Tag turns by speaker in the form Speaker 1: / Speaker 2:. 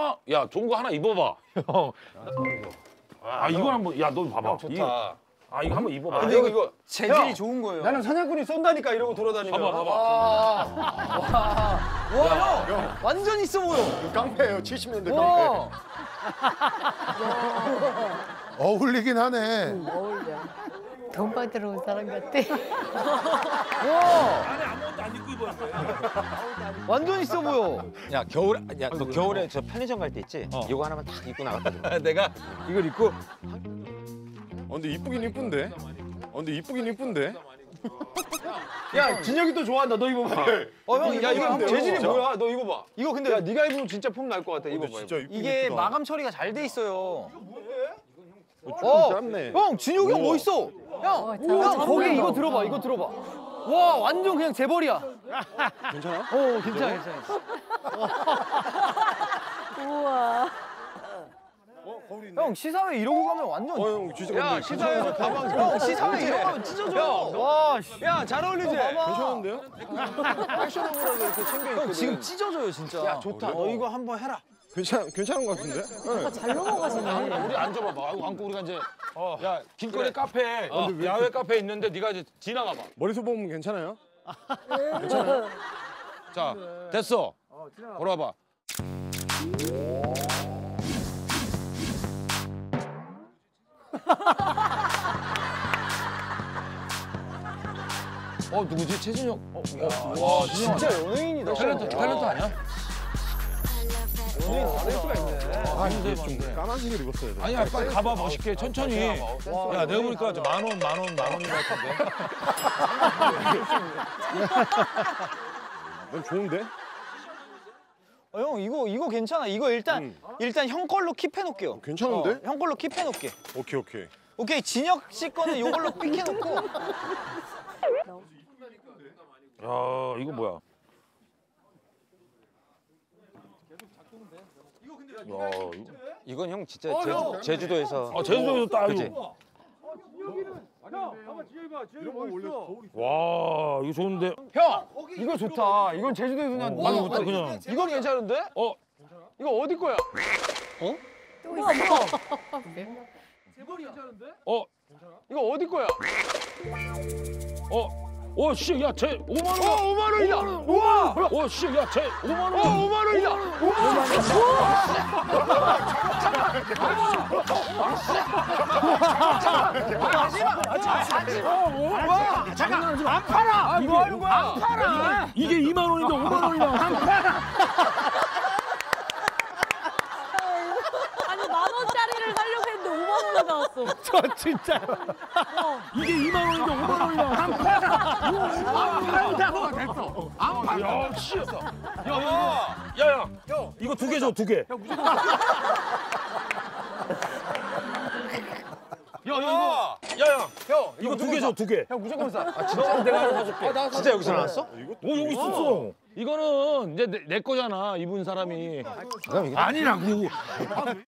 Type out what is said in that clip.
Speaker 1: 좋아? 야, 좋은 거 하나 입어봐. 형. 이건 한번, 야, 너 봐봐.
Speaker 2: 좋다.
Speaker 1: 이거 한번 입어봐.
Speaker 2: 근데 이거
Speaker 3: 재질이 좋은 거예요.
Speaker 2: 나는 사냥꾼이 쏜다니까 이러고 돌아다니면.
Speaker 1: 봐봐.
Speaker 3: 와, 형. 완전 있어 보여.
Speaker 4: 깡패예요. 70년대
Speaker 3: 와.
Speaker 4: 깡패. 어울리긴 하네.
Speaker 5: 어울려. 돈 받으러 온 사람 같아.
Speaker 3: 와,
Speaker 1: 안에 아무것도 안 입고 입었는데.
Speaker 3: 완전 있어 보여.
Speaker 6: 야 겨울에 너 겨울에 저 편의점 갈 때 있지? 이거 하나만 딱 입고 나갔거든.
Speaker 2: 내가 이걸 입고
Speaker 4: 근데 이쁘긴 이쁜데.
Speaker 2: 야 진혁이 또 좋아한다. 너 입어봐.
Speaker 3: 형, 야 이거
Speaker 2: 재질이
Speaker 4: 진짜.
Speaker 2: 뭐야? 너 입어봐.
Speaker 3: 이거 근데
Speaker 2: 야 네가 입으면 진짜 폼 날 것 같아. 입어봐.
Speaker 4: 진짜 이쁘긴
Speaker 3: 이게
Speaker 4: 이쁘다.
Speaker 3: 마감 처리가 잘 돼 있어요.
Speaker 4: 짧네.
Speaker 3: 형, 진혁이 형 멋있어. 형, 거기 이거 들어봐, 이거 들어봐. 와, 완전 그냥 재벌이야.
Speaker 4: 괜찮아?
Speaker 3: 괜찮아.
Speaker 5: 우와.
Speaker 4: 거울이 있네.
Speaker 3: 형, 시사회 이러고 가면 완전.
Speaker 4: 형 진짜
Speaker 2: 야
Speaker 4: 근데
Speaker 2: 시사회에서 가방
Speaker 3: 형, 시사회 이러고 가면 찢어져. 와, 씨.
Speaker 2: 야 잘 어울리지?
Speaker 4: 괜찮은데요?
Speaker 2: 패셔너블하게 이렇게 챙겨 입거든.
Speaker 3: 형, 지금 찢어져요, 진짜.
Speaker 2: 야 좋다. 너 이거 한번 해라.
Speaker 4: 괜찮은 것 같은데?
Speaker 5: 잘 넘어가시네.
Speaker 1: 우리 앉아봐봐. 앉고 우리가 이제 야 길거리 카페, 야외 카페 있는데 네가 이제 지나가봐.
Speaker 4: 머리숱 보면 괜찮아요?
Speaker 1: 자, 됐어. 걸어봐. 누구지? 최진혁. 와,
Speaker 3: 진짜 연예인이다.
Speaker 1: 탤런트 아니야?
Speaker 4: 이게 좀 까만색을 입었어야 돼.
Speaker 1: 아니야, 빨리 가봐 멋있게 천천히. 야, 내가 보니까 만 원인 것 같은데.
Speaker 4: 넌 좋은데?
Speaker 3: 형, 이거 괜찮아. 이거 일단 형 걸로 킵해 놓을게요.
Speaker 4: 괜찮은데?
Speaker 3: 형 걸로 킵해 놓을게.
Speaker 4: 오케이.
Speaker 3: 오케이, 진혁 씨 거는 이걸로 픽해 놓고.
Speaker 1: 야, 이거 뭐야? 야,
Speaker 6: 이건 형 진짜 제주도에서.
Speaker 1: 제주도에서 딱
Speaker 6: 그치?
Speaker 1: 이거. 와, 이거 좋은데.
Speaker 2: 형 이거 좋다. 이건 제주도에서 그냥
Speaker 1: 아니, 어때 그냥.
Speaker 2: 이건 괜찮은데? 이거 어디 거야?
Speaker 5: 또 있어.
Speaker 2: 이거 어디 거야?
Speaker 1: 씨, 야, 쟤 5만 원.
Speaker 2: 5만 원이다. 우와!
Speaker 1: 씨, 야, 쟤 5만 원.
Speaker 2: 5만 원이다.
Speaker 1: 잠깐, 안 팔아.
Speaker 2: 뭐 하는 거야? 안 팔아.
Speaker 1: 이게 2만 원인데 5만 원이야. 안 팔아.
Speaker 5: 아니 10,000원짜리를 사려고 했는데 5만 원이 나왔어.
Speaker 1: 저 진짜. 이게 2만 원인데 5만 원이야. 안 팔아. 안 팔아. 됐어. 안 팔아. 역시. 야. 이거 2개 줘, 2개. 야. 이거 2개 줘, 2개.
Speaker 2: 형 무조건 싸.
Speaker 1: 진짜 내가 하나 사줄게.
Speaker 6: 진짜 여기서 나왔어?
Speaker 1: 여기 있었어. 이거는 이제 내 거잖아, 입은 사람이. 아니라고.